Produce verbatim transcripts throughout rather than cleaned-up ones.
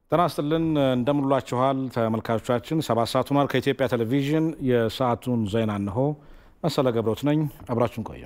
ተናስተልን እንደምንላችኋል ተመልካቾቻችን ሰባት ሰዓት ሆኗል ከኢትዮጵያ ቴሌቪዥን የሰዓቱን ዜና ነው መሰለ ገብሮት ነኝ አብራችሁን ቆዩ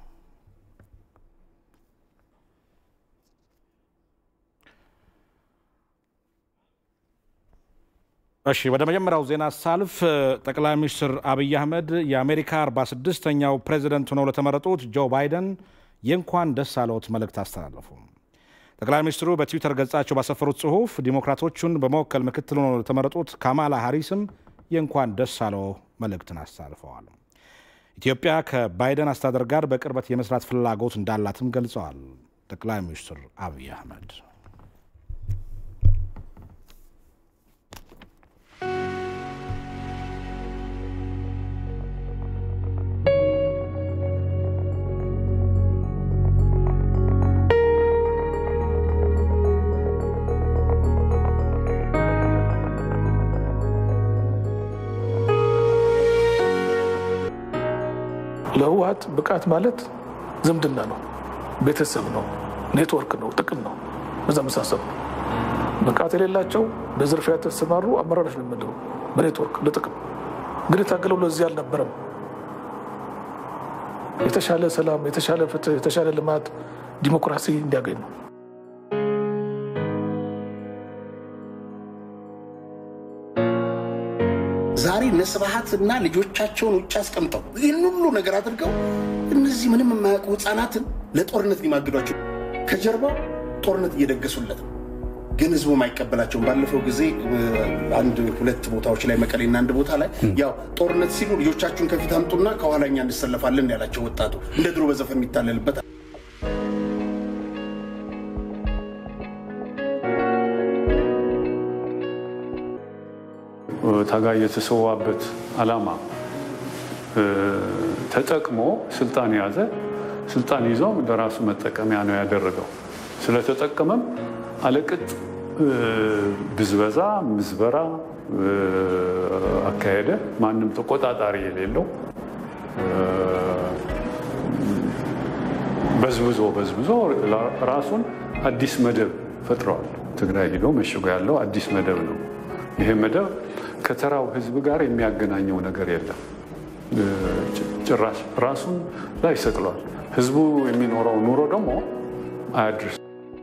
እሺ ወደ መጀመሪያው ዜና ሳልፍ ጠቅላይ ሚኒስትር አብይ አህመድ የአሜሪካ አርባ ስድስተኛው ፕሬዝዳንት ሆነው ለተመረጡት ጆ ባይደን የእንኳን ደስ አለዎት መልእክት አስተላለፉ ጠቅላይ ሚኒስትሩ በትዊተር ገጻቸው ባሰፈሩት ጽሁፍ ዲሞክራቶቹን በመወከል ምክትል ሆነው ለተመረጡት ካማላ ሃሪስም የእንኳን ደስ አለው መልእክትን አስተላልፈዋል ኢትዮጵያ ከባይደን አስተዳደር ጋር በቅርበት የመስራት ፍላጎት እንዳላትም ገልጸዋል ጠቅላይ ሚኒስትር አብይ አህመድ ለህወሓት ብቃት ማለት ዝምድና ነው ቤተሰብ ነው ኔትወርክ ነው ጥቅም ነው በዛመሳሰብ ብቃት የሌላቸው በዝርፊያ ተሰማሩ አመራሮች ነው የሚመደቡ በኔትወርክ ለጥቅም ግን ታገለው ለዚህ አልነበረም የተሻለ ሰላም የተሻለ ፍትህ የተሻለ ልማት ዲሞክራሲ እንዲያገኝ ነው ዛሬ ነስባሃትና ልጆቻቸውን ውጭ አስቀምጠው ይህን ሁሉ ነገር አድርገው እነዚህ ምንም የማያውቁ ህፃናትን ለጦርነት ሊማግዷቸው ከጀርባ ጦርነት እየደገሱለት ግን ህዝቡ ማይቀበላቸው ባለፈው ጊዜ አንድ ሁለት ቦታዎች ላይ መቀሌና አንድ ቦታ ላይ ያው ጦርነት ሲሉ ልጆቻችሁን ከፊት አምጡና ከኋላኛ እንሰለፋለን ያላቸው ወጣቱ እንደ ድሮ በዘፈን የሚታለልበት ታጋይ የተሰዋበት አላማ ተጠቅሞ ስልጣን ያዘ ስልጣን ይዞ ለራሱ መጠቀሚያ ነው ያደረገው ስለተጠቀመም አለቅጥ ብዝበዛ ምዝበራ አካሄደ ማንም ተቆጣጣሪ የሌለው በዝብዞ በዝብዞ ራሱን አዲስ መደብ ፈጥሯል ትግራይ ሄዶ መሽጎ ያለው አዲስ መደብ ነው ይሄ መደብ ከተራው ህዝብ ጋር የሚያገናኘው ነገር የለም ጭራሽ ራሱን ላይ ሰቅሏል ህዝቡ የሚኖረው ኑሮ ደግሞ አያድርስ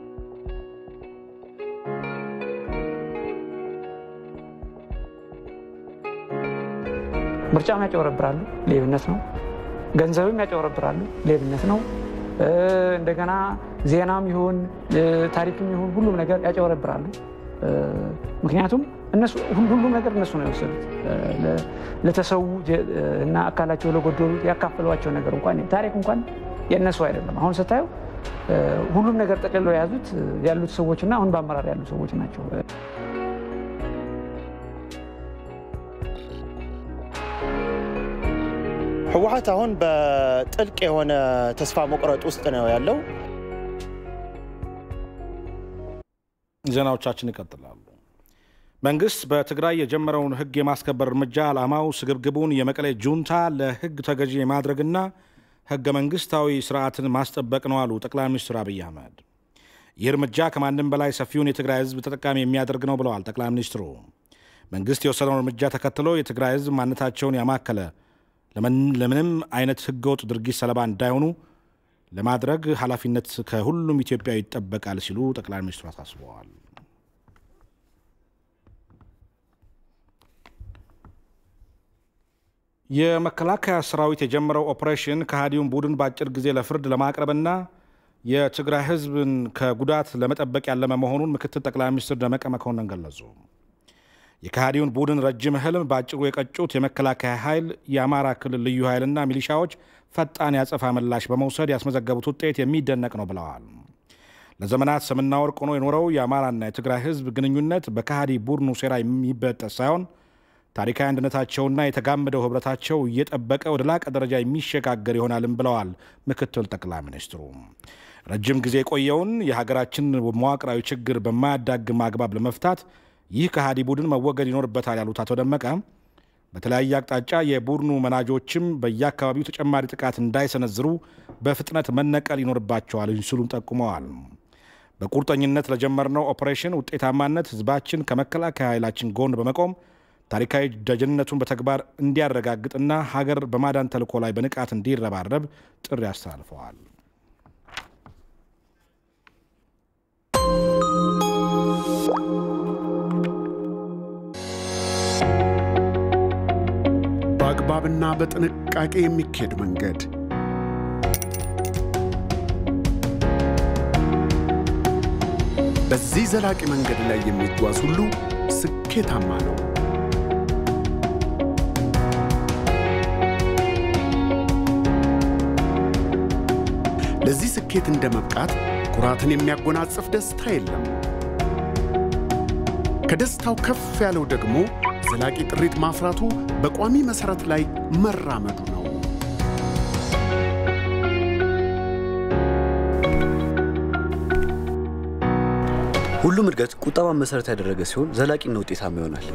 ምርጫም ያጨወረብራሉ ሌብነት ነው ገንዘብም ያጨወረብራሉ ሌብነት ነው እንደገና ዜናም ይሁን ታሪክም ይሁን ሁሉም ነገር ያጨወረብራሉ ምክንያቱም እነሱ ሁሉም ነገር እነሱ ነው የወሰዱት ለተሰው እና አካላቸው ለጎደሉ ያካፈሏቸው ነገር እንኳን ታሪክ እንኳን የነሱ አይደለም አሁን ስታዩ ሁሉም ነገር ጠቅልለው ያዙት ያሉት ሰዎችና አሁን በአመራር ያሉ ሰዎች ናቸው ህወሓት አሁን በጥልቅ የሆነ ተስፋ መቁረጥ ውስጥ ነው ያለው ዜናዎቻችን ይቀጥላሉ መንግስት በትግራይ የጀመረውን ህግ የማስከበር እርምጃ አላማው ስግብግቡን የመቀሌ ጁንታ ለህግ ተገዢ የማድረግና ህገ መንግስታዊ ስርዓትን ማስጠበቅ ነው አሉ ጠቅላይ ሚኒስትር አብይ አህመድ ይህ እርምጃ ከማንም በላይ ሰፊውን የትግራይ ህዝብ ተጠቃሚ የሚያደርግ ነው ብለዋል ጠቅላይ ሚኒስትሩ መንግስት የወሰደውን እርምጃ ተከትሎ የትግራይ ህዝብ ማንነታቸውን ያማከለ ለምንም አይነት ህገወጥ ድርጊት ሰለባ እንዳይሆኑ ለማድረግ ኃላፊነት ከሁሉም ኢትዮጵያዊ ይጠበቃል ሲሉ ጠቅላይ ሚኒስትሩ አሳስበዋል የመከላከያ ሰራዊት የጀመረው ኦፕሬሽን ከሃዲውን ቡድን ባጭር ጊዜ ለፍርድ ለማቅረብና የትግራይ ህዝብን ከጉዳት ለመጠበቅ ያለመ መሆኑን ምክትል ጠቅላይ ሚኒስትር ደመቀ መኮንን ገለጹ የከሃዲውን ቡድን ረጅም ህልም ባጭሩ የቀጩት የመከላከያ ኃይል የአማራ ክልል ልዩ ኃይልና ሚሊሻዎች ፈጣን ያጸፋ ምላሽ በመውሰድ ያስመዘገቡት ውጤት የሚደነቅ ነው ብለዋል ለዘመናት ስምና ወርቅ ሆኖ የኖረው የአማራና የትግራይ ህዝብ ግንኙነት በከሃዲ ቡድኑ ሴራ የሚበጠስ ሳይሆን ታሪካዊ አንድነታቸውና የተጋመደው ህብረታቸው እየጠበቀ ወደ ላቀ ደረጃ የሚሸጋገር ይሆናልም ብለዋል ምክትል ጠቅላይ ሚኒስትሩ ረጅም ጊዜ ቆየውን የሀገራችን መዋቅራዊ ችግር በማያዳግም አግባብ ለመፍታት ይህ ከሃዲ ቡድን መወገድ ይኖርበታል ያሉት አቶ ደመቀ በተለያየ አቅጣጫ የቡድኑ መናጆችም በየአካባቢው ተጨማሪ ጥቃት እንዳይሰነዝሩ በፍጥነት መነቀል ይኖርባቸዋል ሲሉም ጠቁመዋል በቁርጠኝነት ለጀመርነው ኦፕሬሽን ውጤታማነት ህዝባችን ከመከላከያ ኃይላችን ጎን በመቆም ታሪካዊ ደጀንነቱን በተግባር እንዲያረጋግጥና ሀገር በማዳን ተልዕኮ ላይ በንቃት እንዲረባረብ ጥሪ አስተላልፈዋል። በአግባብና በጥንቃቄ የሚካሄድ መንገድ በዚህ ዘላቂ መንገድ ላይ የሚጓዝ ሁሉ ስኬታማ ነው። ለዚህ ስኬት እንደመብቃት ኩራትን የሚያጎናጽፍ ደስታ የለም። ከደስታው ከፍ ያለው ደግሞ ዘላቂ ጥሪት ማፍራቱ በቋሚ መሰረት ላይ መራመዱ ነው። ሁሉም እድገት ቁጠባን መሰረት ያደረገ ሲሆን ዘላቂና ውጤታማ ይሆናል።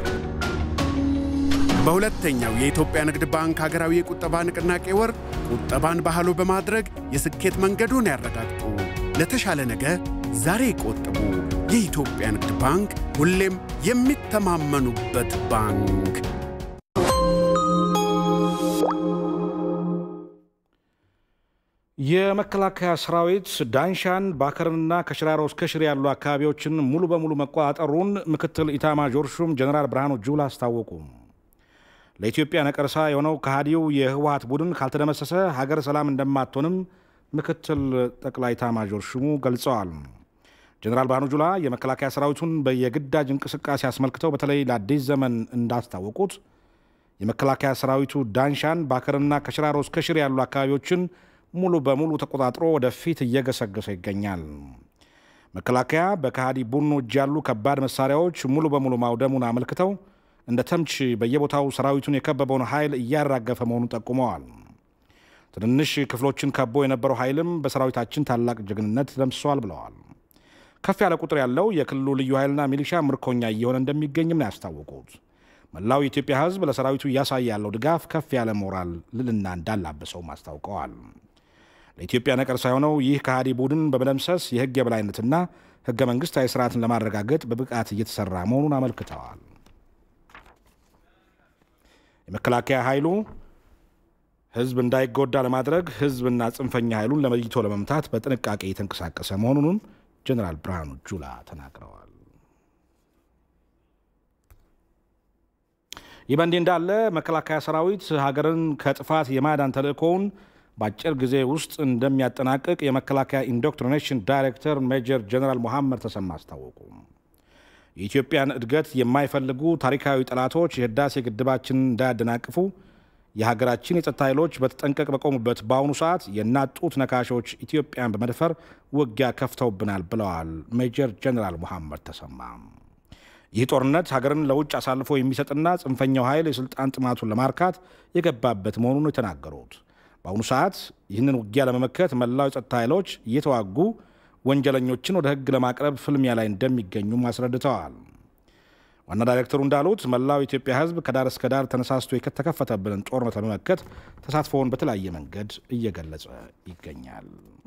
በሁለተኛው የኢትዮጵያ ንግድ ባንክ ሀገራዊ የቁጠባ ንቅናቄ ወር ቁጠባን ባህሉ በማድረግ የስኬት መንገዱን ያረጋግጡ። ለተሻለ ነገ ዛሬ ይቆጥቡ። የኢትዮጵያ ንግድ ባንክ ሁሌም የሚተማመኑበት ባንክ። የመከላከያ ሰራዊት ዳንሻን ባከርንና ከሽራሮ እስከ ሽሬ ያሉ አካባቢዎችን ሙሉ በሙሉ መቆጣጠሩን ምክትል ኢታማዦር ሹም ጀነራል ብርሃኑ ጁላ አስታወቁ። ለኢትዮጵያ ነቀርሳ የሆነው ከሃዲው የህወሓት ቡድን ካልተደመሰሰ ሀገር ሰላም እንደማትሆንም ምክትል ጠቅላይ ኢታማዦር ሹሙ ገልጸዋል። ጀነራል ብርሃኑ ጁላ የመከላከያ ሰራዊቱን በየግዳጅ እንቅስቃሴ አስመልክተው በተለይ ለአዲስ ዘመን እንዳስታወቁት የመከላከያ ሰራዊቱ ዳንሻን ባከርንና ከሽራሮ እስከ ሽሬ ያሉ አካባቢዎችን ሙሉ በሙሉ ተቆጣጥሮ ወደፊት እየገሰገሰ ይገኛል። መከላከያ በከሃዲ ቡድኑ እጅ ያሉ ከባድ መሳሪያዎች ሙሉ በሙሉ ማውደሙን አመልክተው እንደ ተምች በየቦታው ሰራዊቱን የከበበውን ኃይል እያራገፈ መሆኑን ጠቁመዋል። ትንንሽ ክፍሎችን ከቦ የነበረው ኃይልም በሰራዊታችን ታላቅ ጀግንነት ደምስሷል ብለዋል። ከፍ ያለ ቁጥር ያለው የክልሉ ልዩ ኃይልና ሚሊሻ ምርኮኛ እየሆነ እንደሚገኝም ነው ያስታወቁት። መላው የኢትዮጵያ ሕዝብ ለሰራዊቱ እያሳየ ያለው ድጋፍ ከፍ ያለ ሞራል ልልና እንዳላበሰው አስታውቀዋል። ለኢትዮጵያ ነቀርሳ የሆነው ይህ ከሃዲ ቡድን በመደምሰስ የህግ የበላይነትና ህገ መንግስታዊ ስርዓትን ለማረጋገጥ በብቃት እየተሰራ መሆኑን አመልክተዋል። የመከላከያ ኃይሉ ህዝብ እንዳይጎዳ ለማድረግ ህዝብና ጽንፈኛ ኃይሉን ለመይቶ ለመምታት በጥንቃቄ የተንቀሳቀሰ መሆኑን ጀነራል ብርሃኑ ጁላ ተናግረዋል። ይህ በእንዲህ እንዳለ መከላከያ ሰራዊት ሀገርን ከጥፋት የማዳን ተልዕኮውን በአጭር ጊዜ ውስጥ እንደሚያጠናቅቅ የመከላከያ ኢንዶክትሪኔሽን ዳይሬክተር ሜጀር ጀነራል መሐመድ ተሰማ አስታወቁ። የኢትዮጵያን እድገት የማይፈልጉ ታሪካዊ ጠላቶች የህዳሴ ግድባችንን እንዳያደናቅፉ የሀገራችን የጸጥታ ኃይሎች በተጠንቀቅ በቆሙበት በአሁኑ ሰዓት የናጡት ነካሾች ኢትዮጵያን በመድፈር ውጊያ ከፍተውብናል ብለዋል ሜጀር ጀነራል መሐመድ ተሰማ። ይህ ጦርነት ሀገርን ለውጭ አሳልፎ የሚሰጥና ጽንፈኛው ኃይል የስልጣን ጥማቱን ለማርካት የገባበት መሆኑን የተናገሩት በአሁኑ ሰዓት ይህንን ውጊያ ለመመከት መላው የጸጥታ ኃይሎች እየተዋጉ ወንጀለኞችን ወደ ህግ ለማቅረብ ፍልሚያ ላይ እንደሚገኙ አስረድተዋል። ዋና ዳይሬክተሩ እንዳሉት መላው የኢትዮጵያ ህዝብ ከዳር እስከ ዳር ተነሳስቶ የተከፈተብንን ጦርነት ለመመከት ተሳትፎውን በተለያየ መንገድ እየገለጸ ይገኛል።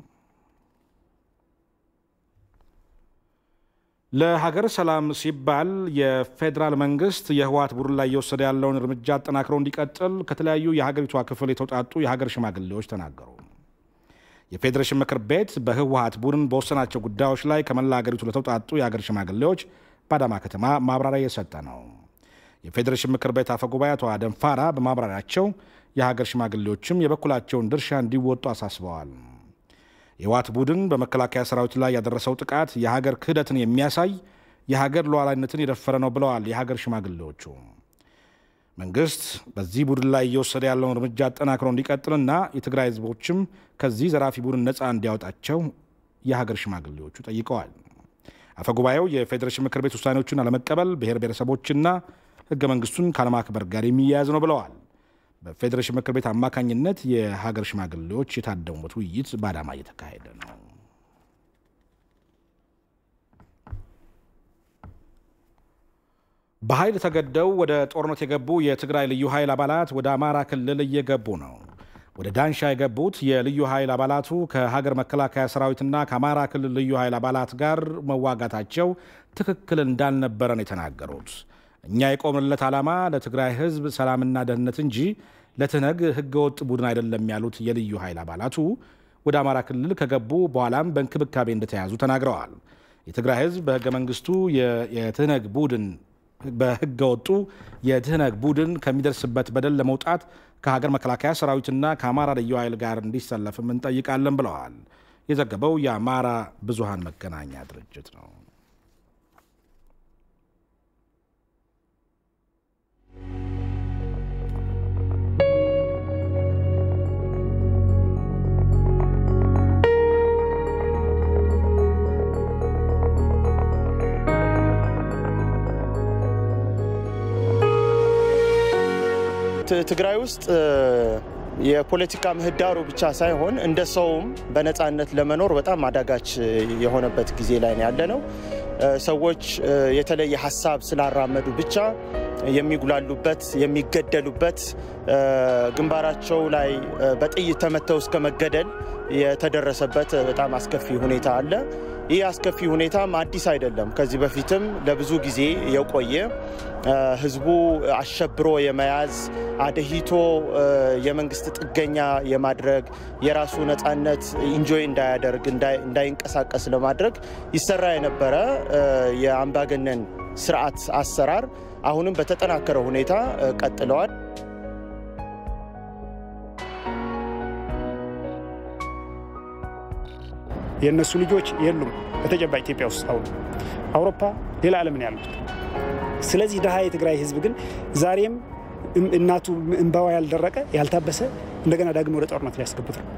ለሀገር ሰላም ሲባል የፌዴራል መንግስት የህወሓት ቡድን ላይ እየወሰደ ያለውን እርምጃ አጠናክሮ እንዲቀጥል ከተለያዩ የሀገሪቷ ክፍል የተውጣጡ የሀገር ሽማግሌዎች ተናገሩ። የፌዴሬሽን ምክር ቤት በህወሓት ቡድን በወሰናቸው ጉዳዮች ላይ ከመላ ሀገሪቱ ለተውጣጡ የሀገር ሽማግሌዎች በአዳማ ከተማ ማብራሪያ እየሰጠ ነው። የፌዴሬሽን ምክር ቤት አፈ ጉባኤ አቶ አደም ፋራ በማብራሪያቸው የሀገር ሽማግሌዎችም የበኩላቸውን ድርሻ እንዲወጡ አሳስበዋል። የህወሓት ቡድን በመከላከያ ሰራዊት ላይ ያደረሰው ጥቃት የሀገር ክህደትን የሚያሳይ የሀገር ሉዓላዊነትን የደፈረ ነው ብለዋል የሀገር ሽማግሌዎቹ። መንግስት በዚህ ቡድን ላይ እየወሰደ ያለውን እርምጃ አጠናክሮ እንዲቀጥልና የትግራይ ህዝቦችም ከዚህ ዘራፊ ቡድን ነፃ እንዲያወጣቸው የሀገር ሽማግሌዎቹ ጠይቀዋል። አፈጉባኤው የፌዴሬሽን ምክር ቤት ውሳኔዎችን አለመቀበል ብሔር ብሔረሰቦችና ህገ መንግስቱን ካለማክበር ጋር የሚያያዝ ነው ብለዋል። በፌዴሬሽን ምክር ቤት አማካኝነት የሀገር ሽማግሌዎች የታደሙበት ውይይት በአዳማ እየተካሄደ ነው። በኃይል ተገደው ወደ ጦርነት የገቡ የትግራይ ልዩ ኃይል አባላት ወደ አማራ ክልል እየገቡ ነው። ወደ ዳንሻ የገቡት የልዩ ኃይል አባላቱ ከሀገር መከላከያ ሰራዊትና ከአማራ ክልል ልዩ ኃይል አባላት ጋር መዋጋታቸው ትክክል እንዳልነበረ ነው የተናገሩት። እኛ የቆምንለት ዓላማ ለትግራይ ህዝብ ሰላምና ደህንነት እንጂ ለትነግ ህገወጥ ቡድን አይደለም ያሉት የልዩ ኃይል አባላቱ ወደ አማራ ክልል ከገቡ በኋላም በእንክብካቤ እንደተያዙ ተናግረዋል። የትግራይ ህዝብ በህገ መንግስቱ የትነግ ቡድን በህገወጡ የትነግ ቡድን ከሚደርስበት በደል ለመውጣት ከሀገር መከላከያ ሰራዊትና ከአማራ ልዩ ኃይል ጋር እንዲሰለፍም እንጠይቃለን ብለዋል። የዘገበው የአማራ ብዙሃን መገናኛ ድርጅት ነው። ትግራይ ውስጥ የፖለቲካ ምህዳሩ ብቻ ሳይሆን እንደ ሰውም በነፃነት ለመኖር በጣም አዳጋች የሆነበት ጊዜ ላይ ነው ያለነው። ሰዎች የተለየ ሐሳብ ስላራመዱ ብቻ የሚጉላሉበት የሚገደሉበት ግንባራቸው ላይ በጥይት ተመተው እስከ መገደል የተደረሰበት በጣም አስከፊ ሁኔታ አለ። ይህ አስከፊ ሁኔታም አዲስ አይደለም። ከዚህ በፊትም ለብዙ ጊዜ የቆየ ህዝቡ አሸብሮ የመያዝ አደሂቶ የመንግስት ጥገኛ የማድረግ የራሱ ነፃነት ኢንጆይ እንዳያደርግ እንዳይንቀሳቀስ ለማድረግ ይሰራ የነበረ የአምባገነን ስርዓት አሰራር አሁንም በተጠናከረ ሁኔታ ቀጥለዋል። የነሱ ልጆች የሉም በተጨባጭ ኢትዮጵያ ውስጥ አሁን አውሮፓ ሌላ ዓለም ነው ያሉት። ስለዚህ ደሃ የትግራይ ህዝብ ግን ዛሬም እናቱ እንባዋ ያልደረቀ ያልታበሰ እንደገና ዳግም ወደ ጦርነት ሊያስገቡት ነው።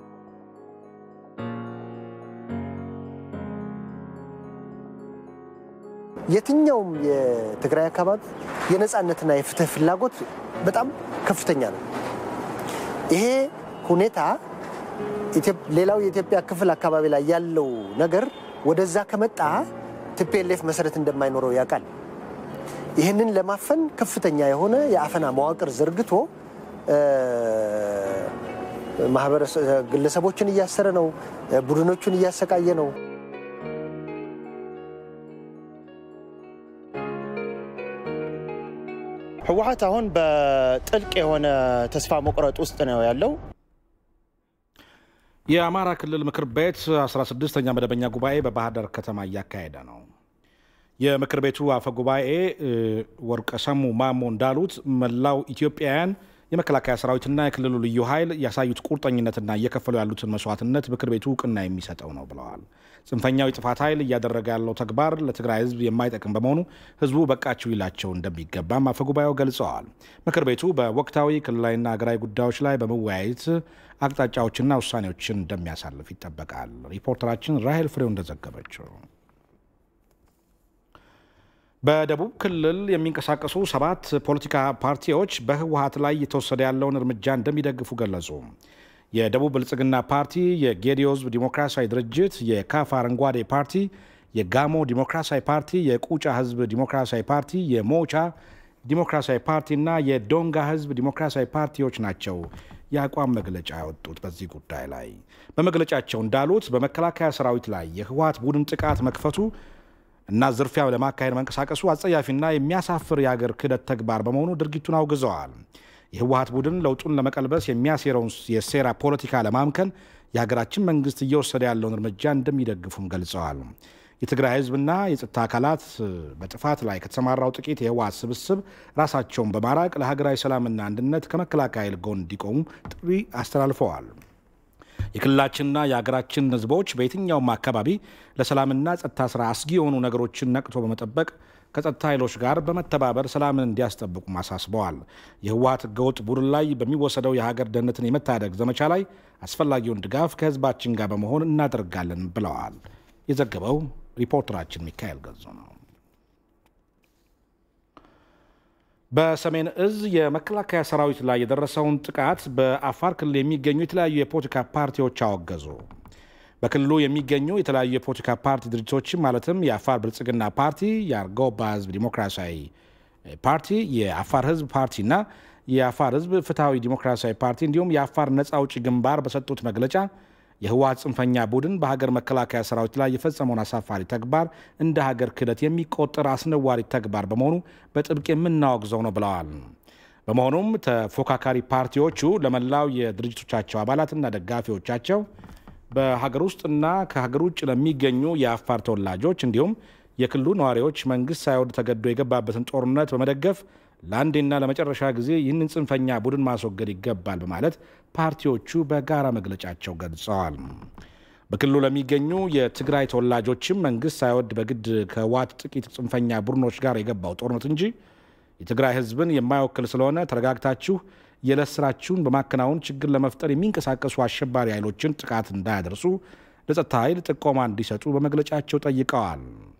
የትኛውም የትግራይ አካባቢ የነፃነትና የፍትህ ፍላጎት በጣም ከፍተኛ ነው። ይሄ ሁኔታ ሌላው የኢትዮጵያ ክፍል አካባቢ ላይ ያለው ነገር ወደዛ ከመጣ ቲፒኤልኤፍ መሰረት እንደማይኖረው ያውቃል። ይህንን ለማፈን ከፍተኛ የሆነ የአፈና መዋቅር ዘርግቶ ማህበረሰብ ግለሰቦችን እያሰረ ነው፣ ቡድኖችን እያሰቃየ ነው። ህወሓት አሁን በጥልቅ የሆነ ተስፋ መቁረጥ ውስጥ ነው ያለው። የአማራ ክልል ምክር ቤት አስራ ስድስተኛ መደበኛ ጉባኤ በባህር ዳር ከተማ እያካሄደ ነው። የምክር ቤቱ አፈ ጉባኤ ወርቀሰሙ ማሞ እንዳሉት መላው ኢትዮጵያውያን የመከላከያ ሰራዊትና የክልሉ ልዩ ኃይል ያሳዩት ቁርጠኝነትና እየከፈሉ ያሉትን መስዋዕትነት ምክር ቤቱ እውቅና የሚሰጠው ነው ብለዋል። ጽንፈኛው የጥፋት ኃይል እያደረገ ያለው ተግባር ለትግራይ ህዝብ የማይጠቅም በመሆኑ ህዝቡ በቃችሁ ይላቸው እንደሚገባም አፈ ጉባኤው ገልጸዋል። ምክር ቤቱ በወቅታዊ ክልላዊና ሀገራዊ ጉዳዮች ላይ በመወያየት አቅጣጫዎችና ውሳኔዎችን እንደሚያሳልፍ ይጠበቃል። ሪፖርተራችን ራሄል ፍሬው እንደዘገበችው በደቡብ ክልል የሚንቀሳቀሱ ሰባት ፖለቲካ ፓርቲዎች በህወሓት ላይ የተወሰደ ያለውን እርምጃ እንደሚደግፉ ገለጹ። የደቡብ ብልጽግና ፓርቲ፣ የጌዲዮ ህዝብ ዲሞክራሲያዊ ድርጅት፣ የካፍ አረንጓዴ ፓርቲ፣ የጋሞ ዲሞክራሲያዊ ፓርቲ፣ የቁጫ ህዝብ ዲሞክራሲያዊ ፓርቲ፣ የሞቻ ዲሞክራሲያዊ ፓርቲና የዶንጋ ህዝብ ዲሞክራሲያዊ ፓርቲዎች ናቸው የአቋም መግለጫ ያወጡት። በዚህ ጉዳይ ላይ በመግለጫቸው እንዳሉት በመከላከያ ሰራዊት ላይ የህወሓት ቡድን ጥቃት መክፈቱ እና ዝርፊያ ለማካሄድ መንቀሳቀሱ አጸያፊና የሚያሳፍር የሀገር ክህደት ተግባር በመሆኑ ድርጊቱን አውግዘዋል። የህወሓት ቡድን ለውጡን ለመቀልበስ የሚያሴረውን የሴራ ፖለቲካ ለማምከን የሀገራችን መንግስት እየወሰደ ያለውን እርምጃ እንደሚደግፉም ገልጸዋል። የትግራይ ህዝብና የጸጥታ አካላት በጥፋት ላይ ከተሰማራው ጥቂት የህወሓት ስብስብ ራሳቸውን በማራቅ ለሀገራዊ ሰላምና አንድነት ከመከላከያ ኃይል ጎን እንዲቆሙ ጥሪ አስተላልፈዋል። የክልላችንና የሀገራችን ህዝቦች በየትኛውም አካባቢ ለሰላምና ጸጥታ ስራ አስጊ የሆኑ ነገሮችን ነቅቶ በመጠበቅ ከጸጥታ ኃይሎች ጋር በመተባበር ሰላምን እንዲያስጠብቁ አሳስበዋል። የህወሓት ህገወጥ ቡድን ላይ በሚወሰደው የሀገር ደህንነትን የመታደግ ዘመቻ ላይ አስፈላጊውን ድጋፍ ከህዝባችን ጋር በመሆን እናደርጋለን ብለዋል። የዘገበው ሪፖርተራችን ሚካኤል ገዙ ነው። በሰሜን እዝ የመከላከያ ሰራዊት ላይ የደረሰውን ጥቃት በአፋር ክልል የሚገኙ የተለያዩ የፖለቲካ ፓርቲዎች አወገዙ። በክልሉ የሚገኙ የተለያዩ የፖለቲካ ፓርቲ ድርጅቶች ማለትም የአፋር ብልጽግና ፓርቲ፣ የአርጎባ ህዝብ ዲሞክራሲያዊ ፓርቲ፣ የአፋር ህዝብ ፓርቲና የአፋር ህዝብ ፍትሐዊ ዲሞክራሲያዊ ፓርቲ እንዲሁም የአፋር ነጻ አውጪ ግንባር በሰጡት መግለጫ የህወሓት ጽንፈኛ ቡድን በሀገር መከላከያ ሰራዊት ላይ የፈጸመውን አሳፋሪ ተግባር እንደ ሀገር ክህደት የሚቆጠር አስነዋሪ ተግባር በመሆኑ በጥብቅ የምናወግዘው ነው ብለዋል። በመሆኑም ተፎካካሪ ፓርቲዎቹ ለመላው የድርጅቶቻቸው አባላትና ደጋፊዎቻቸው በሀገር ውስጥና ከሀገር ውጭ ለሚገኙ የአፋር ተወላጆች እንዲሁም የክልሉ ነዋሪዎች መንግስት ሳይወድ ተገዶ የገባበትን ጦርነት በመደገፍ ለአንዴና ለመጨረሻ ጊዜ ይህንን ጽንፈኛ ቡድን ማስወገድ ይገባል በማለት ፓርቲዎቹ በጋራ መግለጫቸው ገልጸዋል። በክልሉ ለሚገኙ የትግራይ ተወላጆችም መንግስት ሳይወድ በግድ ከህወሓት ጥቂት ጽንፈኛ ቡድኖች ጋር የገባው ጦርነት እንጂ የትግራይ ህዝብን የማይወክል ስለሆነ ተረጋግታችሁ የዕለት ስራችሁን በማከናወን ችግር ለመፍጠር የሚንቀሳቀሱ አሸባሪ ኃይሎችን ጥቃት እንዳያደርሱ ለጸጥታ ኃይል ጥቆማ እንዲሰጡ በመግለጫቸው ጠይቀዋል።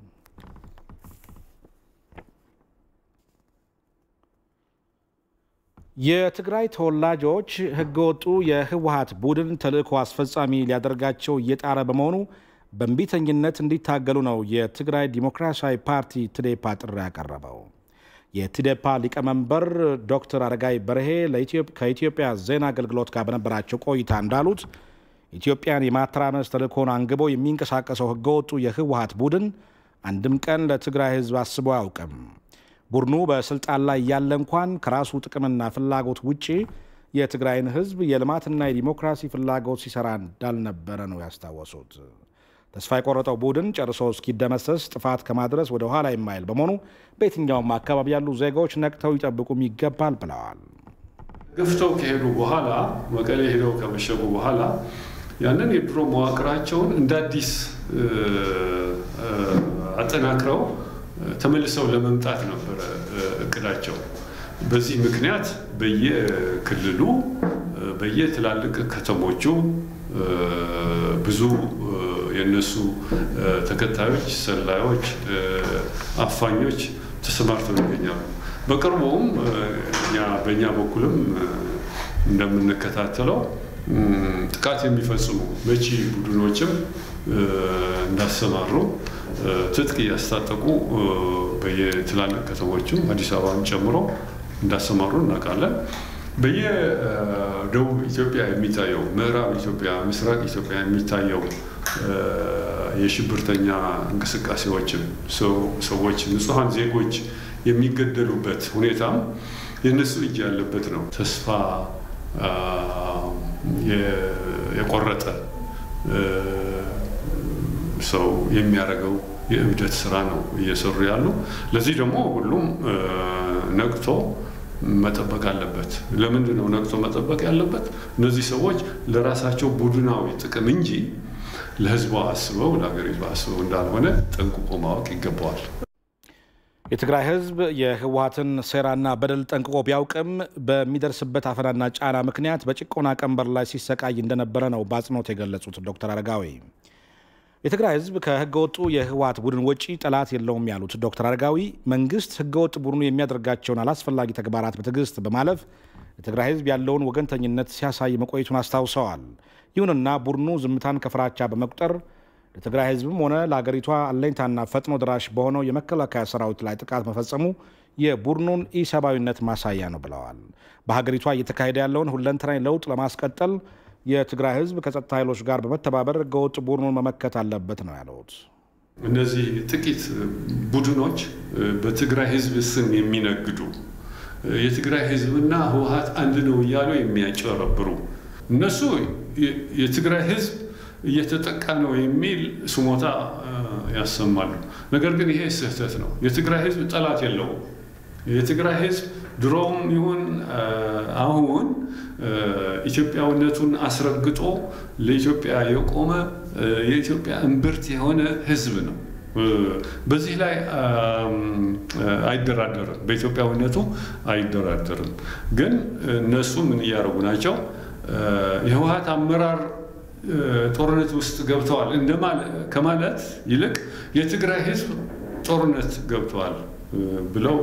የትግራይ ተወላጆች ህገወጡ የህወሓት ቡድን ተልእኮ አስፈጻሚ ሊያደርጋቸው እየጣረ በመሆኑ በእንቢተኝነት እንዲታገሉ ነው የትግራይ ዲሞክራሲያዊ ፓርቲ ትዴፓ ጥሪ ያቀረበው። የትዴፓ ሊቀመንበር ዶክተር አረጋይ በርሄ ከኢትዮጵያ ዜና አገልግሎት ጋር በነበራቸው ቆይታ እንዳሉት ኢትዮጵያን የማተራመስ ተልእኮን አንግቦ የሚንቀሳቀሰው ህገወጡ የህወሓት ቡድን አንድም ቀን ለትግራይ ህዝብ አስቦ አያውቅም። ቡድኑ በስልጣን ላይ ያለ እንኳን ከራሱ ጥቅምና ፍላጎት ውጪ የትግራይን ህዝብ የልማትና የዲሞክራሲ ፍላጎት ሲሰራ እንዳልነበረ ነው ያስታወሱት። ተስፋ የቆረጠው ቡድን ጨርሶ እስኪደመሰስ ጥፋት ከማድረስ ወደ ኋላ የማይል በመሆኑ በየትኛውም አካባቢ ያሉ ዜጋዎች ነቅተው ይጠብቁም ይገባል ብለዋል። ገፍተው ከሄዱ በኋላ መቀሌ ሄደው ከመሸጉ በኋላ ያንን የድሮ መዋቅራቸውን እንደ አዲስ አጠናክረው ተመልሰው ለመምጣት ነበር እቅዳቸው። በዚህ ምክንያት በየክልሉ በየትላልቅ ከተሞቹ ብዙ የነሱ ተከታዮች፣ ሰላዮች፣ አፋኞች ተሰማርተው ይገኛሉ። በቅርቡም እኛ በእኛ በኩልም እንደምንከታተለው ጥቃት የሚፈጽሙ መቺ ቡድኖችም እንዳሰማሩ ትጥቅ ያስታጠቁ በየትላልቅ ከተሞቹ አዲስ አበባን ጨምሮ እንዳሰማሩ እናውቃለን። በየደቡብ ኢትዮጵያ የሚታየው ምዕራብ ኢትዮጵያ፣ ምስራቅ ኢትዮጵያ የሚታየው የሽብርተኛ እንቅስቃሴዎችን ሰዎች ንጹሃን ዜጎች የሚገደሉበት ሁኔታም የነሱ እጅ ያለበት ነው። ተስፋ የቆረጠ ሰው የሚያደርገው የእብደት ስራ ነው እየሰሩ ያሉ። ለዚህ ደግሞ ሁሉም ነቅቶ መጠበቅ አለበት። ለምንድን ነው ነቅቶ መጠበቅ ያለበት? እነዚህ ሰዎች ለራሳቸው ቡድናዊ ጥቅም እንጂ ለህዝቡ አስበው ለሀገሪቱ አስበው እንዳልሆነ ጠንቅቆ ማወቅ ይገባዋል። የትግራይ ህዝብ የህወሓትን ሴራና በደል ጠንቅቆ ቢያውቅም በሚደርስበት አፈናና ጫና ምክንያት በጭቆና ቀንበር ላይ ሲሰቃይ እንደነበረ ነው በአጽንኦት የገለጹት ዶክተር አረጋዊ። የትግራይ ህዝብ ከህገወጡ የህወሓት ቡድን ውጪ ጠላት የለውም ያሉት ዶክተር አረጋዊ መንግስት ህገወጥ ቡድኑ የሚያደርጋቸውን አላስፈላጊ ተግባራት በትዕግስት በማለፍ የትግራይ ህዝብ ያለውን ወገንተኝነት ሲያሳይ መቆየቱን አስታውሰዋል። ይሁንና ቡድኑ ዝምታን ከፍራቻ በመቁጠር ለትግራይ ህዝብም ሆነ ለሀገሪቷ አለኝታና ፈጥኖ ደራሽ በሆነው የመከላከያ ሰራዊት ላይ ጥቃት መፈጸሙ የቡድኑን ኢሰብአዊነት ማሳያ ነው ብለዋል። በሀገሪቷ እየተካሄደ ያለውን ሁለንተናዊ ለውጥ ለማስቀጠል የትግራይ ህዝብ ከጸጥታ ኃይሎች ጋር በመተባበር ህገወጥ ቡድኑን መመከት አለበት ነው ያሉት። እነዚህ ጥቂት ቡድኖች በትግራይ ህዝብ ስም የሚነግዱ የትግራይ ህዝብና ህወሓት አንድ ነው እያሉ የሚያጨረብሩ እነሱ የትግራይ ህዝብ እየተጠቃ ነው የሚል ስሞታ ያሰማሉ። ነገር ግን ይሄ ስህተት ነው። የትግራይ ህዝብ ጠላት የለውም። የትግራይ ህዝብ ድሮም ይሁን አሁን ኢትዮጵያዊነቱን አስረግጦ ለኢትዮጵያ የቆመ የኢትዮጵያ እምብርት የሆነ ህዝብ ነው። በዚህ ላይ አይደራደርም። በኢትዮጵያዊነቱ አይደራደርም። ግን እነሱ ምን እያደረጉ ናቸው? የህወሓት አመራር ጦርነት ውስጥ ገብተዋል ከማለት ይልቅ የትግራይ ህዝብ ጦርነት ገብተዋል ብለው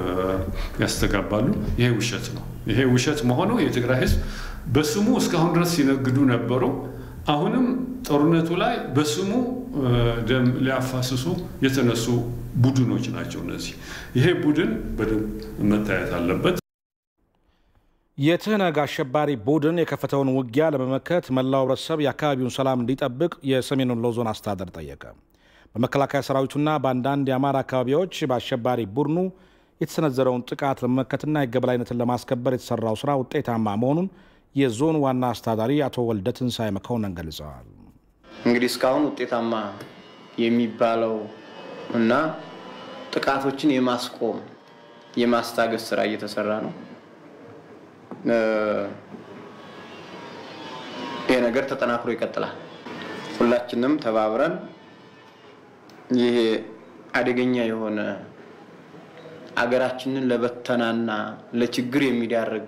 ያስተጋባሉ። ይሄ ውሸት ነው። ይሄ ውሸት መሆኑ የትግራይ ህዝብ በስሙ እስካሁን ድረስ ሲነግዱ ነበሩ። አሁንም ጦርነቱ ላይ በስሙ ደም ሊያፋስሱ የተነሱ ቡድኖች ናቸው እነዚህ። ይሄ ቡድን በደንብ መታየት አለበት። የትህነግ አሸባሪ ቡድን የከፈተውን ውጊያ ለመመከት መላው ህብረተሰብ የአካባቢውን ሰላም እንዲጠብቅ የሰሜን ወሎ ዞን አስተዳደር ጠየቀ። በመከላከያ ሰራዊቱና በአንዳንድ የአማራ አካባቢዎች በአሸባሪ ቡድኑ የተሰነዘረውን ጥቃት ለመመከትና የገበላይነትን ለማስከበር የተሰራው ስራ ውጤታማ መሆኑን የዞን ዋና አስተዳዳሪ አቶ ወልደ ትንሳኤ መኮንን ገልጸዋል። እንግዲህ እስካሁን ውጤታማ የሚባለው እና ጥቃቶችን የማስቆም የማስታገስ ስራ እየተሰራ ነው። ይሄ ነገር ተጠናክሮ ይቀጥላል። ሁላችንም ተባብረን ይሄ አደገኛ የሆነ አገራችንን ለበተናና ለችግር የሚዳርግ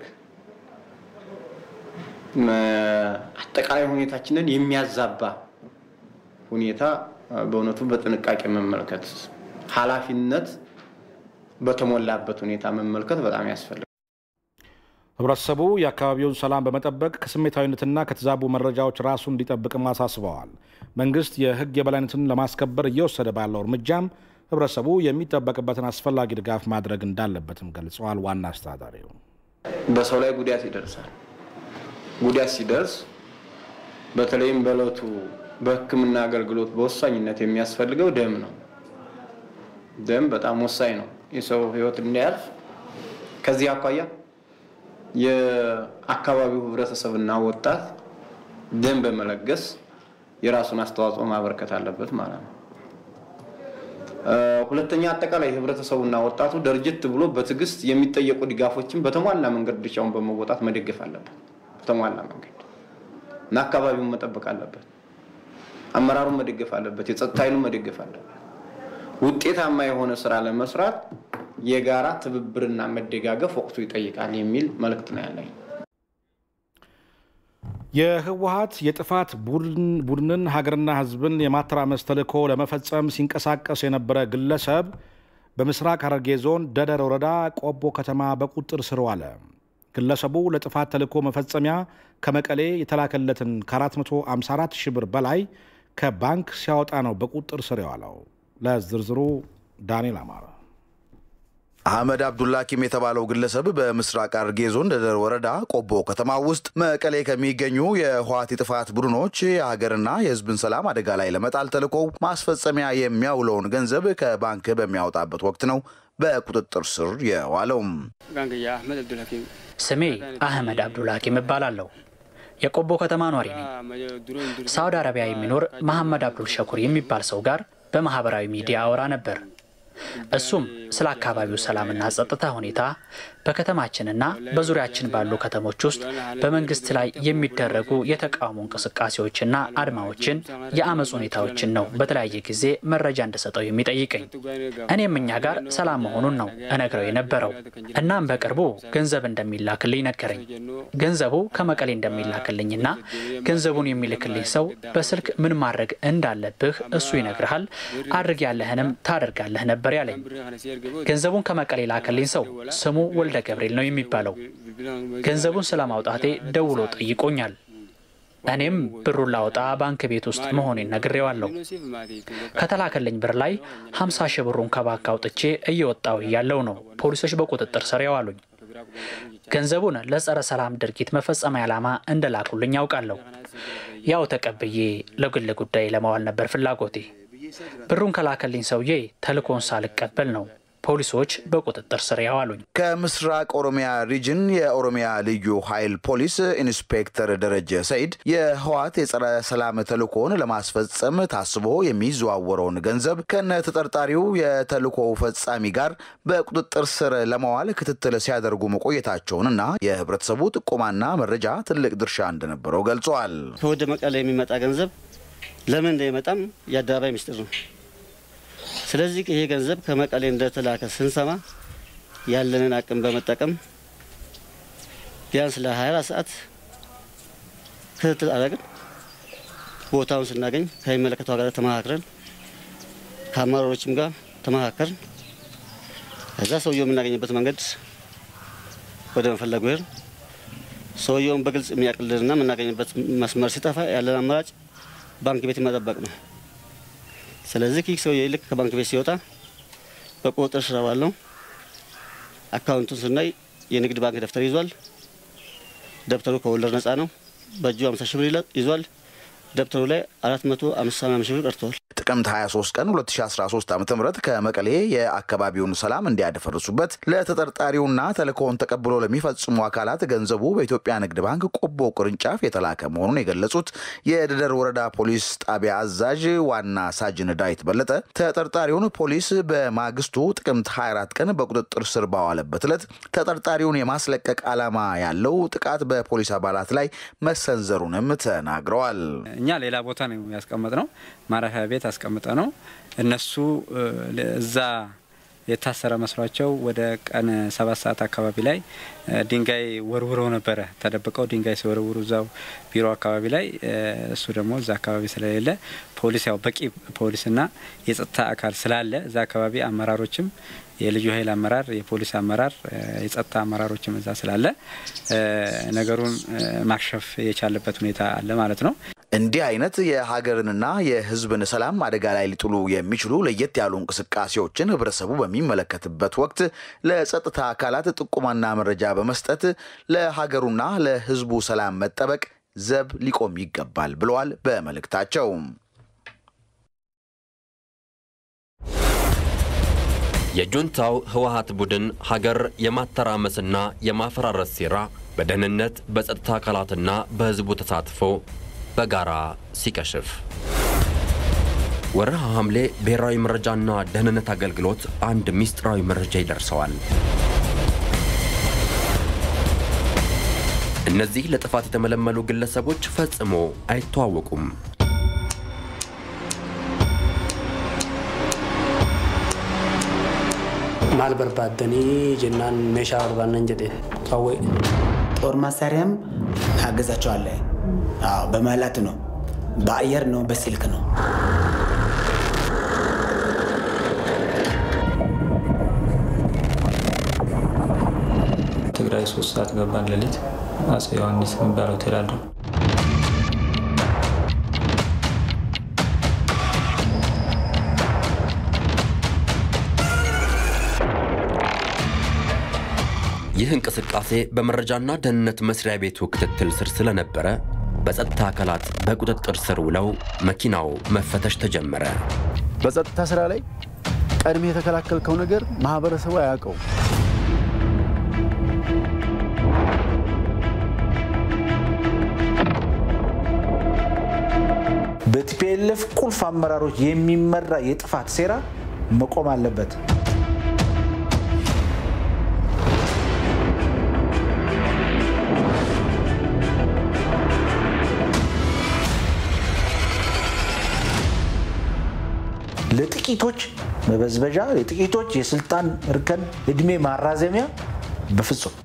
አጠቃላይ ሁኔታችንን የሚያዛባ ሁኔታ በእውነቱ በጥንቃቄ መመልከት ኃላፊነት በተሞላበት ሁኔታ መመልከት በጣም ያስፈልጋል። ህብረተሰቡ የአካባቢውን ሰላም በመጠበቅ ከስሜታዊነትና ከተዛቡ መረጃዎች ራሱን እንዲጠብቅ ማሳስበዋል። መንግስት የህግ የበላይነትን ለማስከበር እየወሰደ ባለው እርምጃም ህብረተሰቡ የሚጠበቅበትን አስፈላጊ ድጋፍ ማድረግ እንዳለበትም ገልጸዋል። ዋና አስተዳዳሪው በሰው ላይ ጉዳት ይደርሳል። ጉዳት ሲደርስ በተለይም በለቱ በህክምና አገልግሎት በወሳኝነት የሚያስፈልገው ደም ነው። ደም በጣም ወሳኝ ነው የሰው ህይወት እንዲያልፍ። ከዚህ አኳያ የአካባቢው ህብረተሰብና ወጣት ደም በመለገስ የራሱን አስተዋጽኦ ማበርከት አለበት ማለት ነው። ሁለተኛ አጠቃላይ ህብረተሰቡና ወጣቱ ድርጅት ብሎ በትግስት የሚጠየቁ ድጋፎችን በተሟላ መንገድ ድርሻውን በመወጣት መደገፍ አለበት። በተሟላ መንገድ እና አካባቢውን መጠበቅ አለበት። አመራሩን መደገፍ አለበት። የጸጥታ ኃይሉን መደገፍ አለበት። ውጤታማ የሆነ ስራ ለመስራት የጋራ ትብብርና መደጋገፍ ወቅቱ ይጠይቃል የሚል መልእክት ነው ያለኝ። የህወሓት የጥፋት ቡድንን ሀገርና ህዝብን የማተራመስ ተልዕኮ ለመፈጸም ሲንቀሳቀስ የነበረ ግለሰብ በምስራቅ ሐረርጌ ዞን ደደር ወረዳ ቆቦ ከተማ በቁጥጥር ስር ዋለ። ግለሰቡ ለጥፋት ተልዕኮ መፈጸሚያ ከመቀሌ የተላከለትን ከአራት መቶ ሃምሳ አራት ሺህ ብር በላይ ከባንክ ሲያወጣ ነው በቁጥጥር ስር የዋለው። ለዝርዝሩ ዳንኤል አማረ። አህመድ አብዱላኪም የተባለው ግለሰብ በምስራቅ ሐረርጌ ዞን ደደር ወረዳ ቆቦ ከተማ ውስጥ መቀሌ ከሚገኙ የህወሓት የጥፋት ቡድኖች የሀገርና የህዝብን ሰላም አደጋ ላይ ለመጣል ተልዕኮው ማስፈጸሚያ የሚያውለውን ገንዘብ ከባንክ በሚያወጣበት ወቅት ነው በቁጥጥር ስር የዋለው። ስሜ አህመድ አብዱላኪም እባላለሁ። የቆቦ ከተማ ኗሪ ነኝ። ሳውዲ አረቢያ የሚኖር መሐመድ አብዱል ሸኩር የሚባል ሰው ጋር በማህበራዊ ሚዲያ አወራ ነበር። እሱም ስለ አካባቢው ሰላምና ጸጥታ ሁኔታ በከተማችንና በዙሪያችን ባሉ ከተሞች ውስጥ በመንግስት ላይ የሚደረጉ የተቃውሞ እንቅስቃሴዎችና አድማዎችን የአመጽ ሁኔታዎችን ነው በተለያየ ጊዜ መረጃ እንደሰጠው የሚጠይቀኝ። እኔም እኛ ጋር ሰላም መሆኑን ነው እነግረው የነበረው። እናም በቅርቡ ገንዘብ እንደሚላክልኝ ነገረኝ። ገንዘቡ ከመቀሌ እንደሚላክልኝና ገንዘቡን የሚልክልኝ ሰው በስልክ ምን ማድረግ እንዳለብህ እሱ ይነግርሃል፣ አድርግ ያለህንም ታደርጋለህ ነበር ያለኝ። ገንዘቡን ከመቀሌ ላከልኝ ሰው ስሙ ወልደ ገብርኤል ነው የሚባለው። ገንዘቡን ስለማውጣቴ ደውሎ ጠይቆኛል። እኔም ብሩን ላውጣ ባንክ ቤት ውስጥ መሆኔን ነግሬዋለሁ። ከተላከልኝ ብር ላይ ሃምሳ ሺህ ብሩን ከባንክ አውጥቼ እየወጣው ያለው ነው ፖሊሶች በቁጥጥር ስር ያዋሉኝ። ገንዘቡን ለጸረ ሰላም ድርጊት መፈጸሚያ ዓላማ እንደላኩልኝ ያውቃለሁ። ያው ተቀብዬ ለግል ጉዳይ ለማዋል ነበር ፍላጎቴ። ብሩን ከላከልኝ ሰውዬ ተልኮን ሳልቀበል ነው ፖሊሶች በቁጥጥር ስር ያዋሉኝ። ከምስራቅ ኦሮሚያ ሪጅን የኦሮሚያ ልዩ ኃይል ፖሊስ ኢንስፔክተር ደረጀ ሰይድ የህወሓት የጸረ ሰላም ተልኮን ለማስፈጸም ታስቦ የሚዘዋወረውን ገንዘብ ከነ ተጠርጣሪው የተልኮው ፈጻሚ ጋር በቁጥጥር ስር ለማዋል ክትትል ሲያደርጉ መቆየታቸውንና የህብረተሰቡ ጥቆማና መረጃ ትልቅ ድርሻ እንደነበረው ገልጸዋል። ከወደ መቀሌ የሚመጣ ገንዘብ ለምን እንደሚመጣም ያዳባይ ምስጢር ነው። ስለዚህ ይሄ ገንዘብ ከመቀሌ እንደተላከ ስንሰማ ያለንን አቅም በመጠቀም ቢያንስ ለ ሃያ አራት ሰዓት ክትትል አደረግን። ቦታውን ስናገኝ ከሚመለከተው ጋር ተማክረን ከአመራሮችም ጋር ተማከርን። ከዛ ሰውየው የምናገኝበት መንገድ ወደ መፈለጉ ሄድን። ሰውየውን በግልጽ የሚያቅልልና የምናገኝበት መስመር ሲጠፋ ያለን አማራጭ ባንክ ቤት መጠበቅ ነው። ስለዚህ ኪክ ሰውዬ ልክ ከባንክ ቤት ሲወጣ በቁጥጥር ስር ዋለው። አካውንቱን ስናይ የንግድ ባንክ ደፍተር ይዟል። ደብተሩ ከወለድ ነፃ ነው። በእጁ ሃምሳ ሺህ ብር ይዟል። ደብተሩ ላይ አራት መቶ ሃምሳ ሺህ ብር ቀርቷል። ጥቅምት ሃያ ሶስት ቀን ሁለት ሺህ አስራ ሶስት ዓ.ም ከመቀሌ የአካባቢውን ሰላም እንዲያደፈርሱበት ለተጠርጣሪውና ተልእኮውን ተቀብሎ ለሚፈጽሙ አካላት ገንዘቡ በኢትዮጵያ ንግድ ባንክ ቆቦ ቅርንጫፍ የተላከ መሆኑን የገለጹት የደደር ወረዳ ፖሊስ ጣቢያ አዛዥ ዋና ሳጅን ዳዊት በለጠ ተጠርጣሪውን ፖሊስ በማግስቱ ጥቅምት ሃያ አራት ቀን በቁጥጥር ስር ባዋለበት ዕለት ተጠርጣሪውን የማስለቀቅ ዓላማ ያለው ጥቃት በፖሊስ አባላት ላይ መሰንዘሩንም ተናግረዋል። እኛ ሌላ ቦታ ነው ያስቀመጥነው ማረፊያ ቤት አስቀምጠ ነው እነሱ እዛ የታሰረ መስሏቸው ወደ ቀን ሰባት ሰዓት አካባቢ ላይ ድንጋይ ወርውረው ነበር ተደብቀው ድንጋይ ሲወርውሩ እዛው ቢሮ አካባቢ ላይ እሱ ደግሞ እዛ አካባቢ ስለሌለ ፖሊስ ያው በቂ ፖሊስና የጸጥታ አካል ስላለ እዛ አካባቢ አመራሮችም የልዩ ኃይል አመራር የፖሊስ አመራር የጸጥታ አመራሮችም እዛ ስላለ ነገሩን ማክሸፍ የቻለበት ሁኔታ አለ ማለት ነው። እንዲህ አይነት የሀገርንና የሕዝብን ሰላም አደጋ ላይ ሊጥሉ የሚችሉ ለየት ያሉ እንቅስቃሴዎችን ህብረተሰቡ በሚመለከትበት ወቅት ለጸጥታ አካላት ጥቆማና መረጃ በመስጠት ለሀገሩና ለሕዝቡ ሰላም መጠበቅ ዘብ ሊቆም ይገባል ብለዋል በመልእክታቸው። የጁንታው ህወሓት ቡድን ሀገር የማተራመስና የማፈራረስ ሴራ በደህንነት በጸጥታ አካላትና በህዝቡ ተሳትፎ በጋራ ሲከሽፍ ወርሃ ሐምሌ ብሔራዊ መረጃና ደህንነት አገልግሎት አንድ ሚስጥራዊ መረጃ ይደርሰዋል። እነዚህ ለጥፋት የተመለመሉ ግለሰቦች ፈጽሞ አይተዋወቁም። ማል በርባደኒ ጀናን ሜሻ አርባናን ጀዴ አወ ጦር መሳሪያም ታገዛቸዋለ። አዎ በመላት ነው በአየር ነው በስልክ ነው። ትግራይ ሶስት ሰዓት ገባን ለሊት አጼ ዮሐንስ የሚባለው ተላልዶ ይህ እንቅስቃሴ በመረጃና ደህንነት መስሪያ ቤቱ ክትትል ስር ስለነበረ በጸጥታ አካላት በቁጥጥር ስር ውለው መኪናው መፈተሽ ተጀመረ። በጸጥታ ስራ ላይ ቀድሜ የተከላከልከው ነገር ማህበረሰቡ አያውቀው። በቲፒኤልኤፍ ቁልፍ አመራሮች የሚመራ የጥፋት ሴራ መቆም አለበት። ለጥቂቶች መበዝበዣ ለጥቂቶች የስልጣን እርከን እድሜ ማራዘሚያ በፍጹም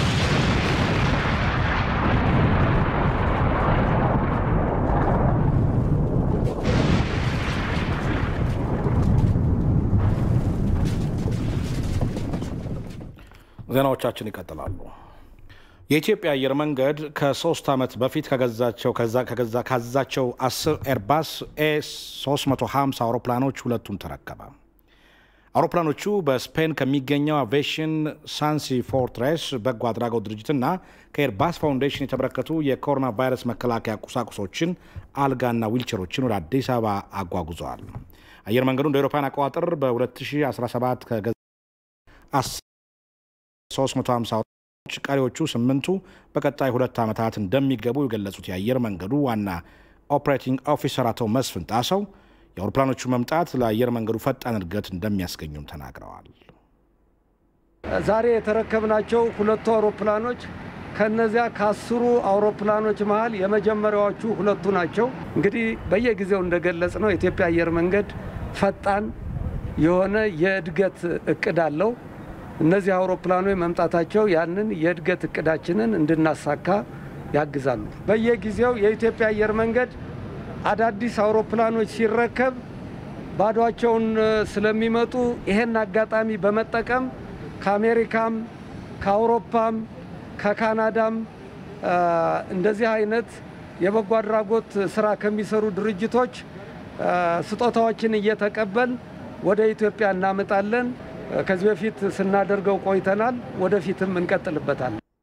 ዜናዎቻችን ይቀጥላሉ። የኢትዮጵያ አየር መንገድ ከሶስት ዓመት በፊት ከገዛቸው ከዛ ከገዛ ካዛቸው አስር ኤርባስ ኤ ሶስት መቶ ሃምሳ አውሮፕላኖች ሁለቱን ተረከበ። አውሮፕላኖቹ በስፔን ከሚገኘው አቪዬሽን ሳንሲ ፎርትሬስ በጎ አድራጎት ድርጅትና ከኤርባስ ፋውንዴሽን የተበረከቱ የኮሮና ቫይረስ መከላከያ ቁሳቁሶችን አልጋና ዊልቸሮችን ወደ አዲስ አበባ አጓጉዘዋል። አየር መንገዱ እንደ አውሮፓውያን አቆጣጠር በ2017 ከገዛ ሶስት መቶ ሃምሳ ቀሪዎቹ ስምንቱ በቀጣይ ሁለት ዓመታት እንደሚገቡ የገለጹት የአየር መንገዱ ዋና ኦፕሬቲንግ ኦፊሰር አቶ መስፍን ጣሰው የአውሮፕላኖቹ መምጣት ለአየር መንገዱ ፈጣን እድገት እንደሚያስገኙም ተናግረዋል። ዛሬ የተረከብናቸው ሁለቱ አውሮፕላኖች ከነዚያ ከአስሩ አውሮፕላኖች መሃል የመጀመሪያዎቹ ሁለቱ ናቸው። እንግዲህ በየጊዜው እንደገለጽ ነው የኢትዮጵያ አየር መንገድ ፈጣን የሆነ የእድገት እቅድ አለው። እነዚህ አውሮፕላኖች መምጣታቸው ያንን የእድገት እቅዳችንን እንድናሳካ ያግዛሉ። በየጊዜው የኢትዮጵያ አየር መንገድ አዳዲስ አውሮፕላኖች ሲረከብ ባዷቸውን ስለሚመጡ ይሄን አጋጣሚ በመጠቀም ከአሜሪካም ከአውሮፓም ከካናዳም እንደዚህ አይነት የበጎ አድራጎት ስራ ከሚሰሩ ድርጅቶች ስጦታዎችን እየተቀበል ወደ ኢትዮጵያ እናመጣለን። ከዚህ በፊት ስናደርገው ቆይተናል። ወደፊትም እንቀጥልበታለን።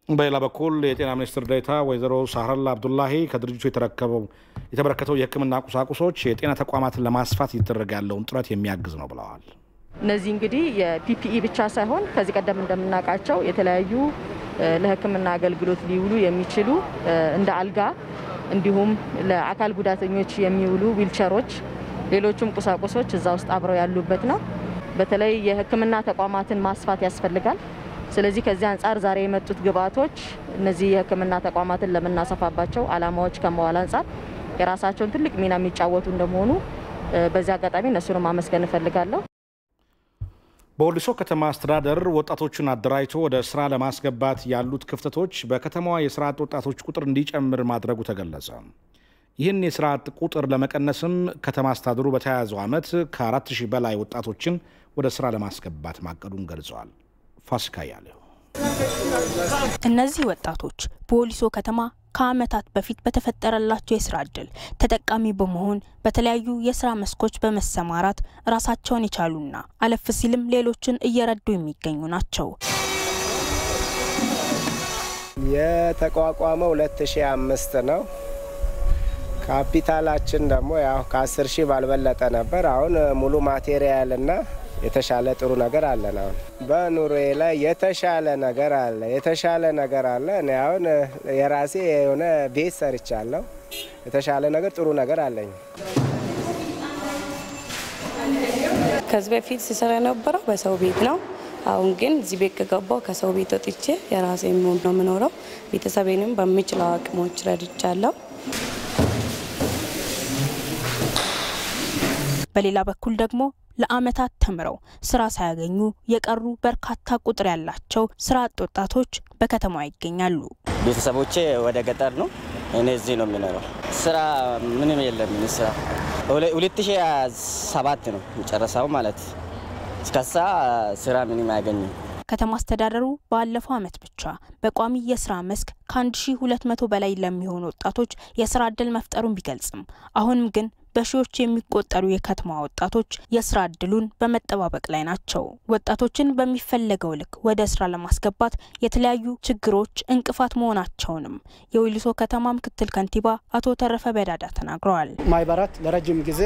በሌላ በኩል የጤና ሚኒስትር ዴኤታ ወይዘሮ ሳህረላ አብዱላሂ ከድርጅቱ የተረከበው የተበረከተው የሕክምና ቁሳቁሶች የጤና ተቋማትን ለማስፋት እየተደረገ ያለውን ጥረት የሚያግዝ ነው ብለዋል። እነዚህ እንግዲህ የፒፒኢ ብቻ ሳይሆን ከዚህ ቀደም እንደምናውቃቸው የተለያዩ ለሕክምና አገልግሎት ሊውሉ የሚችሉ እንደ አልጋ እንዲሁም ለአካል ጉዳተኞች የሚውሉ ዊልቸሮች ሌሎችም ቁሳቁሶች እዛ ውስጥ አብረው ያሉበት ነው። በተለይ የሕክምና ተቋማትን ማስፋት ያስፈልጋል። ስለዚህ ከዚህ አንፃር ዛሬ የመጡት ግብአቶች እነዚህ የሕክምና ተቋማትን ለምናሰፋባቸው አላማዎች ከመዋል አንፃር የራሳቸውን ትልቅ ሚና የሚጫወቱ እንደመሆኑ በዚህ አጋጣሚ እነሱንም ማመስገን እፈልጋለሁ። በወሊሶ ከተማ አስተዳደር ወጣቶችን አደራጅቶ ወደ ስራ ለማስገባት ያሉት ክፍተቶች በከተማዋ የስራ አጥ ወጣቶች ቁጥር እንዲጨምር ማድረጉ ተገለጸ። ይህን የስራ አጥ ቁጥር ለመቀነስም ከተማ አስተዳደሩ በተያያዘው ዓመት ከአራት ሺህ በላይ ወጣቶችን ወደ ስራ ለማስገባት ማቀዱን ገልጸዋል። ፋሲካ ያለው እነዚህ ወጣቶች በወሊሶ ከተማ ከዓመታት በፊት በተፈጠረላቸው የስራ እድል ተጠቃሚ በመሆን በተለያዩ የስራ መስኮች በመሰማራት ራሳቸውን የቻሉና አለፍ ሲልም ሌሎችን እየረዱ የሚገኙ ናቸው። የተቋቋመው ሁለት ሺህ አምስት ነው። ካፒታላችን ደግሞ ያው ከአስር ሺህ ባልበለጠ ነበር። አሁን ሙሉ ማቴሪያልና የተሻለ ጥሩ ነገር አለ ነው። በኑሮዬ ላይ የተሻለ ነገር አለ የተሻለ ነገር አለ። እኔ አሁን የራሴ የሆነ ቤት ሰርቻለሁ። የተሻለ ነገር ጥሩ ነገር አለኝ። ከዚህ በፊት ሲሰራ የነበረው በሰው ቤት ነው። አሁን ግን እዚህ ቤት ከገባው ከሰው ቤት ወጥቼ የራሴ ምን ነው የምኖረው። ቤተሰቤንም በሚችለው አቅሞች ረድቻለሁ። በሌላ በኩል ደግሞ ለአመታት ተምረው ስራ ሳያገኙ የቀሩ በርካታ ቁጥር ያላቸው ስራ አጥ ወጣቶች በከተማዋ ይገኛሉ። ቤተሰቦቼ ወደ ገጠር ነው፣ እኔ እዚህ ነው የምኖረው። ስራ ምንም የለም። ስራ ሁለት ሺህ ሰባት ነው የጨረሰው ማለት እስከዛ ስራ ምንም አያገኝም። ከተማ አስተዳደሩ ባለፈው አመት ብቻ በቋሚ የስራ መስክ ከአንድ ሺህ ሁለት መቶ በላይ ለሚሆኑ ወጣቶች የስራ እድል መፍጠሩን ቢገልጽም አሁንም ግን በሺዎች የሚቆጠሩ የከተማ ወጣቶች የስራ እድሉን በመጠባበቅ ላይ ናቸው። ወጣቶችን በሚፈለገው ልክ ወደ ስራ ለማስገባት የተለያዩ ችግሮች እንቅፋት መሆናቸውንም የወሊሶ ከተማ ምክትል ከንቲባ አቶ ተረፈ በዳዳ ተናግረዋል። ማይባራት ለረጅም ጊዜ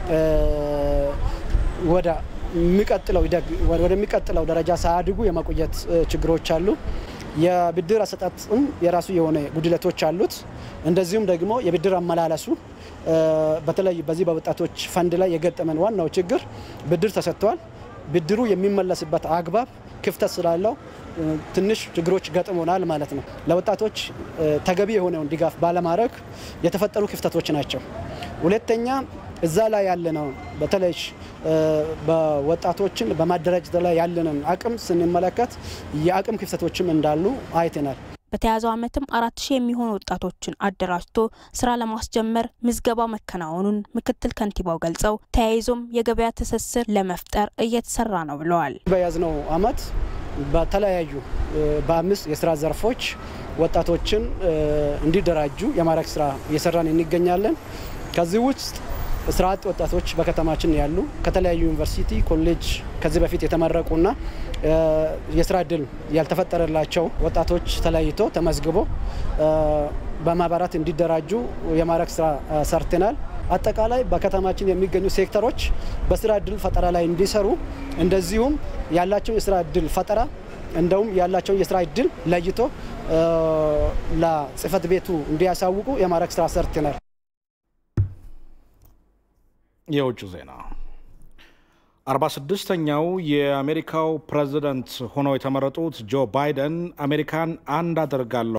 ወደ የሚቀጥለው ወደ የሚቀጥለው ደረጃ ሳያድጉ የማቆየት ችግሮች አሉ። የብድር አሰጣጥም የራሱ የሆነ ጉድለቶች አሉት። እንደዚሁም ደግሞ የብድር አመላለሱ በተለይ በዚህ በወጣቶች ፈንድ ላይ የገጠመን ዋናው ችግር ብድር ተሰጥቷል። ብድሩ የሚመለስበት አግባብ ክፍተት ስላለው ትንሽ ችግሮች ገጥሞናል ማለት ነው። ለወጣቶች ተገቢ የሆነውን ድጋፍ ባለማድረግ የተፈጠሩ ክፍተቶች ናቸው። ሁለተኛ እዛ ላይ ያለነው በተለይ በወጣቶችን በማደራጀት ላይ ያለንን አቅም ስንመለከት የአቅም ክፍተቶችም እንዳሉ አይተናል። በተያዘው ዓመትም አራት ሺህ የሚሆኑ ወጣቶችን አደራጅቶ ስራ ለማስጀመር ምዝገባ መከናወኑን ምክትል ከንቲባው ገልጸው ተያይዞም የገበያ ትስስር ለመፍጠር እየተሰራ ነው ብለዋል። በያዝነው ዓመት በተለያዩ በአምስት የስራ ዘርፎች ወጣቶችን እንዲደራጁ የማድረግ ስራ እየሰራን እንገኛለን። ከዚህ ውስጥ ስራ አጥ ወጣቶች በከተማችን ያሉ ከተለያዩ ዩኒቨርሲቲ ኮሌጅ ከዚህ በፊት የተመረቁና የስራ እድል ያልተፈጠረላቸው ወጣቶች ተለይቶ ተመዝግቦ በማህበራት እንዲደራጁ የማድረግ ስራ ሰርተናል። አጠቃላይ በከተማችን የሚገኙ ሴክተሮች በስራ እድል ፈጠራ ላይ እንዲሰሩ እንደዚሁም ያላቸው የስራ እድል ፈጠራ እንደውም ያላቸው የስራ እድል ለይቶ ለጽህፈት ቤቱ እንዲያሳውቁ የማድረግ ስራ ሰርተናል። የውጭ ዜና አርባ ስድስተኛው የአሜሪካው ፕሬዝዳንት ሆነው የተመረጡት ጆ ባይደን አሜሪካን አንድ አደርጋለሁ